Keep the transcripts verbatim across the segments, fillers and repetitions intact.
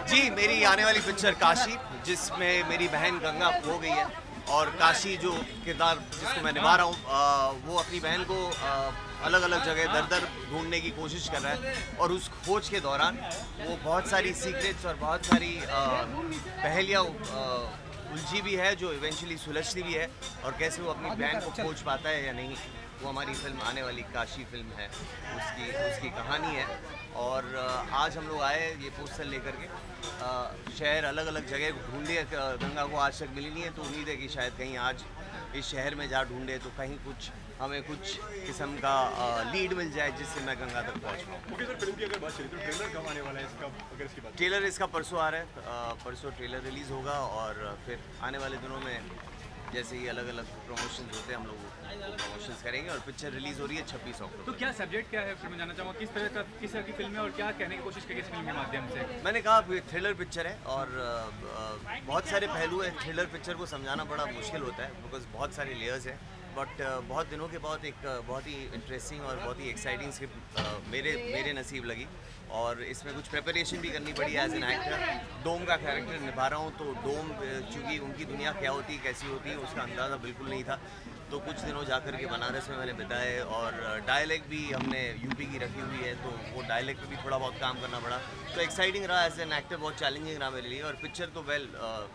जी, मेरी आने वाली पिक्चर काशी, जिसमें मेरी बहन गंगा खो गई है और काशी जो किरदार जिसको मैं निभा रहा हूँ, वो अपनी बहन को अलग अलग जगह दर दर ढूंढने की कोशिश कर रहा है और उस खोज के दौरान वो बहुत सारी सीक्रेट्स और बहुत सारी पहेलियाँ उलझी भी है जो इवेंचुअली सुलझती भी है, और कैसे वो अपनी बहन को खोज पाता है या नहीं, वो हमारी फिल्म आने वाली काशी फिल्म है, उसकी उसकी कहानी है। और आज हम लोग आए ये पोस्टर लेकर के, शहर अलग अलग जगह ढूंढे, गंगा को आज तक मिली नहीं है, तो उम्मीद है कि शायद कहीं आज इस शहर में जा ढूंढे तो कहीं कुछ हमें कुछ किस्म का लीड मिल जाए जिससे मैं गंगा तक पहुंच पाऊँ। ओके सर, फिल्म की अगर बात चले तो ट्रेलर कब आने वाला है इसका, अगर इसकी बात? ट्रेलर इसका परसों आ रहा है, परसों ट्रेलर रिलीज़ होगा और फिर आने वाले दिनों में जैसे ही अलग अलग प्रमोशंस होते हैं हम लोग प्रमोशंस करेंगे और पिक्चर रिलीज़ हो रही है छब्बीस अक्टूबर। तो क्या सब्जेक्ट क्या है फिर मैं जानना चाहूँगा, किस तरह का किस तरह की फिल्म है और क्या कहने की कोशिश करेगी इस फिल्म के माध्यम से? मैंने कहा थ्रिलर पिक्चर है और बहुत सारे पहलू हैं। थ्रिलर पिक्चर को समझाना बड़ा मुश्किल होता है बिकॉज बहुत सारे लेयर्स हैं, बट बहुत दिनों के बाद एक बहुत ही इंटरेस्टिंग और बहुत ही एक्साइटिंग स्क्रिप्ट मेरे मेरे नसीब लगी और इसमें कुछ प्रिपरेशन भी करनी पड़ी एज एन एक्टर। डोम का कैरेक्टर निभा रहा हूँ, तो डोम चूँकि उनकी दुनिया क्या होती है कैसी होती है उसका अंदाज़ा बिल्कुल नहीं था, तो कुछ दिनों जाकर के बनारस में मैंने बिताए और डायलेक्ट भी हमने यूपी की रखी हुई है, तो वो डायलेक्ट पे भी थोड़ा बहुत काम करना पड़ा, तो एक्साइटिंग रहा एज एन एक्टर, बहुत चैलेंजिंग रहा मेरे लिए। और पिक्चर तो वेल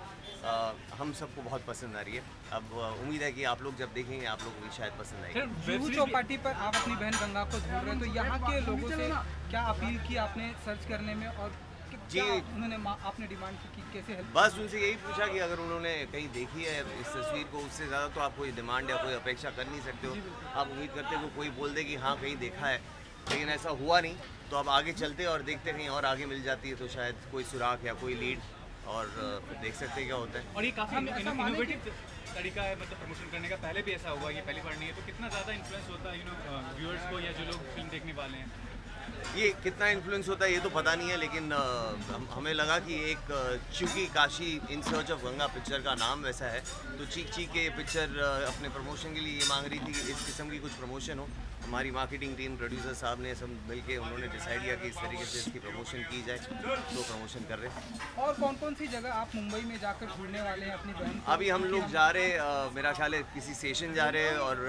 आ, हम सबको बहुत पसंद आ रही है। अब उम्मीद है कि आप लोग जब देखेंगे आप लोगों को भी शायद पसंद आएगी। जुहू चौपाटी पर आप अपनी बहन गंगा को ढूंढ रहे हैं, तो यहाँ के लोगों से क्या अपील की आपने सर्च करने में, और जी उन्होंने आपने डिमांड की कि कैसे हेल्प? बस उनसे यही पूछा कि अगर उन्होंने कहीं देखी है इस तस्वीर को, उससे ज़्यादा तो आप कोई डिमांड या कोई अपेक्षा कर नहीं सकते हो। आप उम्मीद करते हो कि कोई बोल दे कि हाँ कहीं देखा है, लेकिन ऐसा हुआ नहीं, तो अब आगे चलते और देखते कहीं और आगे मिल जाती है तो शायद कोई सुराग या कोई लीड, और फिर देख सकते हैं क्या होता है। और ये काफ़ी इनोवेटिव तरीका है मतलब प्रमोशन करने का, पहले भी ऐसा हुआ, ये पहली बार नहीं है, तो कितना ज़्यादा इन्फ्लुएंस होता है यू नो व्यूअर्स को या जो लोग फिल्म देखने वाले हैं? ये कितना इन्फ्लुएंस होता है ये तो पता नहीं है, लेकिन हम, हमें लगा कि एक चूँकि Kashi in search of Ganga picture का नाम वैसा है, तो चीख चीख के पिक्चर अपने प्रमोशन के लिए ये मांग रही थी कि इस किस्म की कुछ प्रमोशन हो। हमारी मार्केटिंग टीम, प्रोड्यूसर साहब ने सब मिल के उन्होंने डिसाइड किया कि इस तरीके से इसकी प्रमोशन की जाए, तो प्रमोशन कर रहे हैं। और कौन कौन सी जगह आप मुंबई में जाकर ढूंढने वाले हैं अपनी बहन? अभी हम लोग जा रहे, मेरा ख्याल है किसी स्टेशन जा रहे हैं, और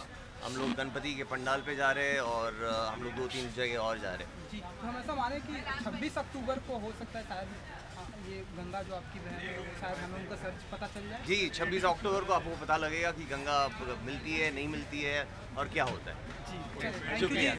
हम लोग गणपति के पंडाल पे जा रहे हैं, और हम लोग दो तीन जगह और जा रहे हैं। जी, तो हम ऐसा माने कि छब्बीस अक्टूबर को हो सकता है शायद ये गंगा जो आपकी बहन है शायद हमें उनका सर्च पता चल जाए? जी, छब्बीस अक्टूबर को आपको पता लगेगा कि गंगा मिलती है नहीं मिलती है और क्या होता है। जी, शुक्रिया।